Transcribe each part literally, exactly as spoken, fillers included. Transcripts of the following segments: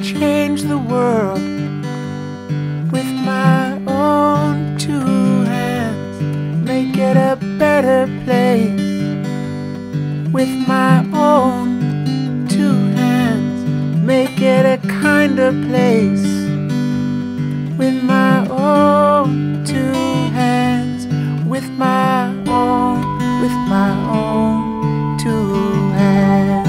change the world with my own two hands, make it a better place with my own two hands, make it a kinder place with my own two hands, with my own, with my own two hands.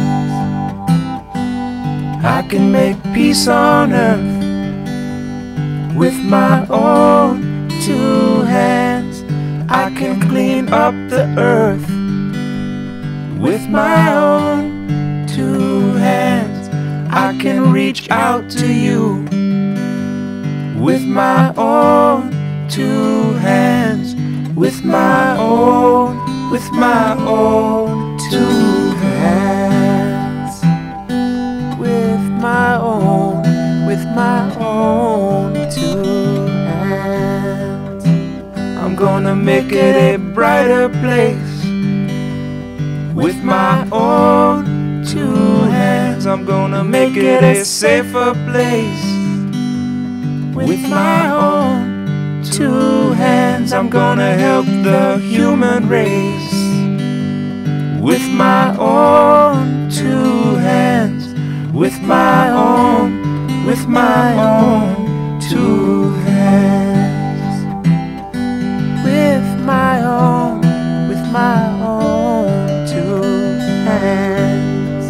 I can make peace on earth with my own two hands. I can clean up the earth with my own two hands. I can reach out to you with my own two hands, with my own, with my own two hands, with my own, with my own two hands. I'm gonna make it a brighter place with my own two hands. I'm gonna make it a safer place with my own two hands. I'm gonna help the human race with my own two hands, with my own, with my own two hands, with my own, with my own two hands.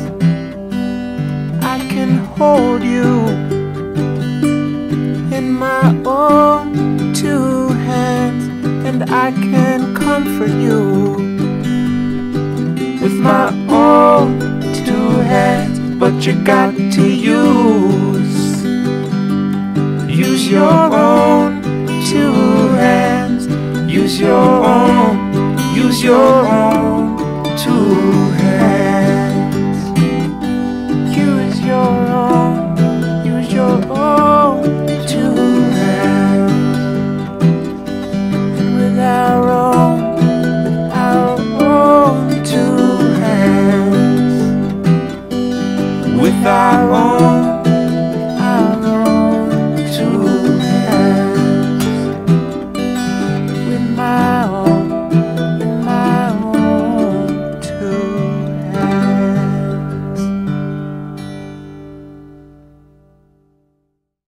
I can hold you in my own two hands, and I can comfort you with my own two hands. But you got to use, use your own two hands, use your own, use your own two hands.